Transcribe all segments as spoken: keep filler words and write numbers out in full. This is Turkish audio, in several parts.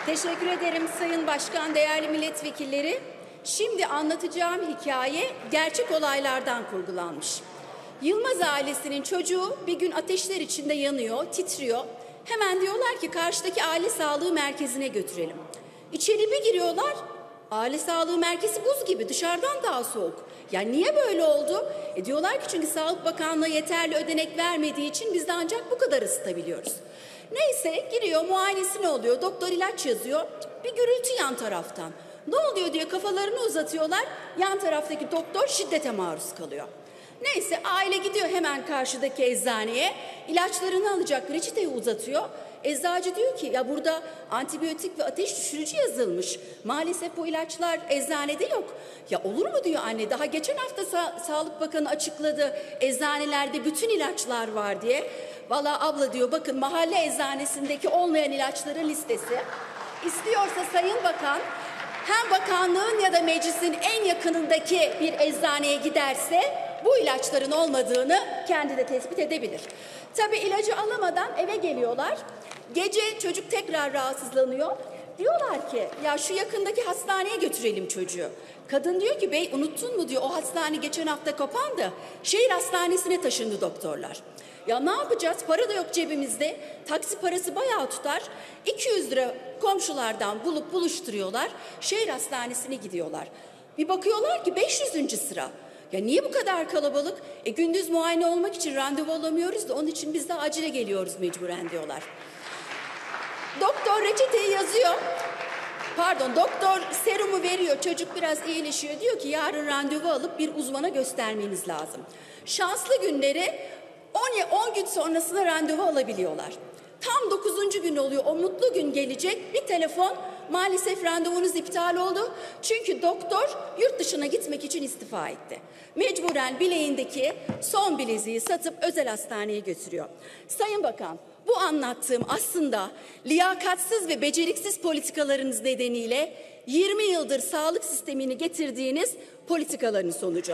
Teşekkür ederim Sayın Başkan, değerli milletvekilleri. Şimdi anlatacağım hikaye gerçek olaylardan kurgulanmış. Yılmaz ailesinin çocuğu bir gün ateşler içinde yanıyor, titriyor. Hemen diyorlar ki karşıdaki aile sağlığı merkezine götürelim. İçeri bir giriyorlar, aile sağlığı merkezi buz gibi, dışarıdan daha soğuk. Ya niye böyle oldu? E diyorlar ki çünkü Sağlık Bakanlığı yeterli ödenek vermediği için biz de ancak bu kadar ısıtabiliyoruz. Neyse giriyor, muayenesi ne oluyor? Doktor ilaç yazıyor. Bir gürültü yan taraftan. Ne oluyor diye kafalarını uzatıyorlar. Yan taraftaki doktor şiddete maruz kalıyor. Neyse aile gidiyor hemen karşıdaki eczaneye. İlaçlarını alacak, reçeteyi uzatıyor. Eczacı diyor ki ya burada antibiyotik ve ateş düşürücü yazılmış. Maalesef bu ilaçlar eczanede yok. Ya olur mu diyor anne, daha geçen hafta Sa Sağlık Bakanı açıkladı eczanelerde bütün ilaçlar var diye. Vallahi abla diyor bakın mahalle eczanesindeki olmayan ilaçların listesi. İstiyorsa Sayın Bakan hem bakanlığın ya da meclisin en yakınındaki bir eczaneye giderse bu ilaçların olmadığını kendi de tespit edebilir. Tabii ilacı alamadan eve geliyorlar. Gece çocuk tekrar rahatsızlanıyor. Diyorlar ki ya şu yakındaki hastaneye götürelim çocuğu. Kadın diyor ki bey unuttun mu diyor, o hastane geçen hafta kapandı. Şehir hastanesine taşındı doktorlar. Ya ne yapacağız? Para da yok cebimizde. Taksi parası bayağı tutar. iki yüz lira komşulardan bulup buluşturuyorlar. Şehir hastanesine gidiyorlar. Bir bakıyorlar ki beş yüzüncü sıra. Ya niye bu kadar kalabalık? E gündüz muayene olmak için randevu alamıyoruz da onun için biz de acile geliyoruz mecburen diyorlar. Doktor reçeteyi yazıyor. Pardon, doktor serumu veriyor. Çocuk biraz iyileşiyor. Diyor ki yarın randevu alıp bir uzmana göstermeniz lazım. Şanslı günleri on gün sonrasında randevu alabiliyorlar. Tam dokuzuncu gün oluyor. O mutlu gün gelecek. Bir telefon, maalesef randevunuz iptal oldu. Çünkü doktor yurt dışına gitmek için istifa etti. Mecburen bileğindeki son bileziği satıp özel hastaneye götürüyor. Sayın Bakan, bu anlattığım aslında liyakatsız ve beceriksiz politikalarınız nedeniyle yirmi yıldır sağlık sistemini getirdiğiniz politikaların sonucu.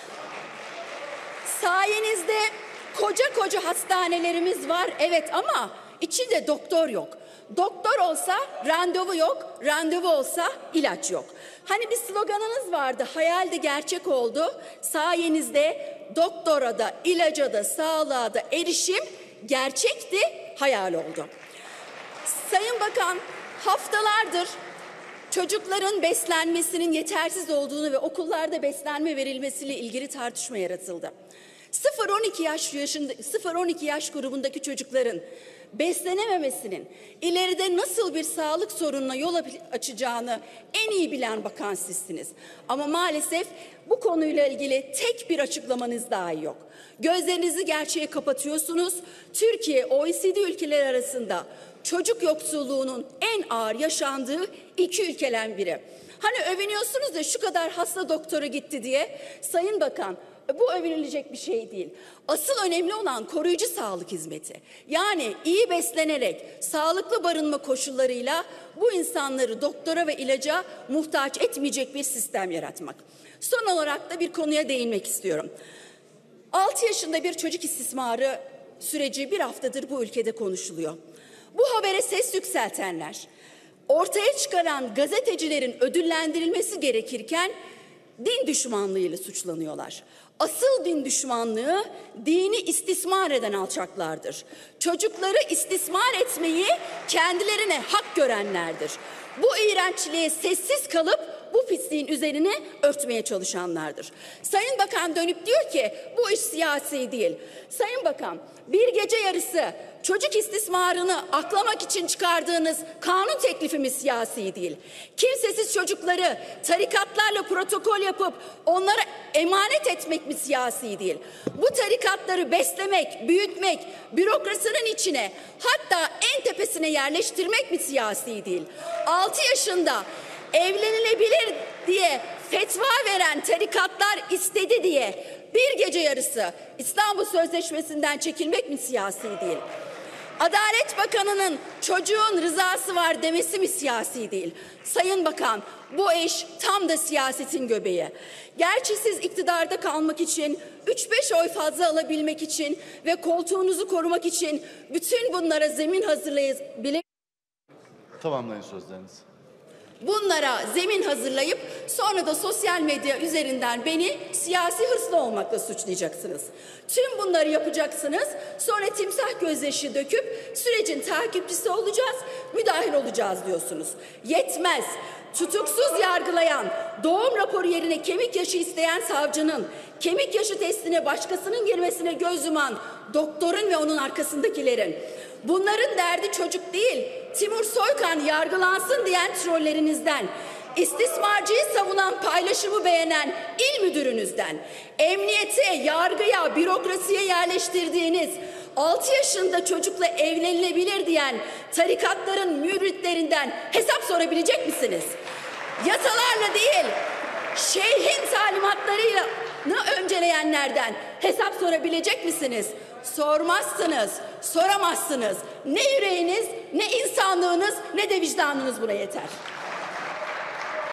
Sayenizde koca koca hastanelerimiz var evet ama içinde doktor yok. Doktor olsa randevu yok, randevu olsa ilaç yok. Hani bir sloganınız vardı, hayal de gerçek oldu. Sayenizde doktora da, ilaca da, sağlığa da erişim gerçekti, hayal oldu. Sayın Bakan, haftalardır çocukların beslenmesinin yetersiz olduğunu ve okullarda beslenme verilmesiyle ilgili tartışma yaratıldı. sıfır on iki yaş yaşında sıfır on iki yaş grubundaki çocukların beslenememesinin ileride nasıl bir sağlık sorununa yol açacağını en iyi bilen bakan sizsiniz. Ama maalesef bu konuyla ilgili tek bir açıklamanız dahi yok. Gözlerinizi gerçeğe kapatıyorsunuz. Türkiye O E C D ülkeleri arasında çocuk yoksulluğunun en ağır yaşandığı iki ülkeden biri. Hani övünüyorsunuz da şu kadar hasta doktora gitti diye. Sayın Bakan, bu övünülecek bir şey değil. Asıl önemli olan koruyucu sağlık hizmeti. Yani iyi beslenerek, sağlıklı barınma koşullarıyla bu insanları doktora ve ilaca muhtaç etmeyecek bir sistem yaratmak. Son olarak da bir konuya değinmek istiyorum. altı yaşında bir çocuk istismarı süreci bir haftadır bu ülkede konuşuluyor. Bu habere ses yükseltenler, ortaya çıkaran gazetecilerin ödüllendirilmesi gerekirken din düşmanlığıyla suçlanıyorlar. Asıl din düşmanlığı dini istismar eden alçaklardır. Çocukları istismar etmeyi kendilerine hak görenlerdir. Bu iğrençliğe sessiz kalıp bu pisliğin üzerine örtmeye çalışanlardır. Sayın Bakan dönüp diyor ki bu iş siyasi değil. Sayın Bakan, bir gece yarısı çocuk istismarını aklamak için çıkardığınız kanun teklifimiz siyasi değil. Kimsesiz çocukları tarikatlarla protokol yapıp onlara emanet etmek mi siyasi değil? Bu tarikatları beslemek, büyütmek, bürokrasinin içine hatta en tepesine yerleştirmek mi siyasi değil? altı yaşında evlenilebilir diye fetva veren tarikatlar istedi diye bir gece yarısı İstanbul Sözleşmesi'nden çekilmek mi siyasi değil? Adalet Bakanı'nın çocuğun rızası var demesi mi siyasi değil? Sayın Bakan, bu iş tam da siyasetin göbeği. Gerçi siz iktidarda kalmak için, üç beş oy fazla alabilmek için ve koltuğunuzu korumak için bütün bunlara zemin hazırlayabilir. Tamamlayın sözlerinizi. Bunlara zemin hazırlayıp sonra da sosyal medya üzerinden beni siyasi hırslı olmakla suçlayacaksınız. Tüm bunları yapacaksınız. Sonra timsah gözyaşı döküp sürecin takipçisi olacağız, müdahil olacağız diyorsunuz. Yetmez. Tutuksuz yargılayan, doğum raporu yerine kemik yaşı isteyen savcının, kemik yaşı testine başkasının girmesine göz yuman doktorun ve onun arkasındakilerin, bunların derdi çocuk değil, Timur Soykan yargılansın diyen trollerinizden, istismarcıyı savunan, paylaşımı beğenen il müdürünüzden, emniyete, yargıya, bürokrasiye yerleştirdiğiniz altı yaşında çocukla evlenilebilir diyen tarikatların müritlerinden hesap sorabilecek misiniz? Yasalarla değil, şeyhin talimatlarıyla önceleyenlerden hesap sorabilecek misiniz? Sormazsınız, soramazsınız. Ne yüreğiniz, ne insanlığınız, ne de vicdanınız buna yeter.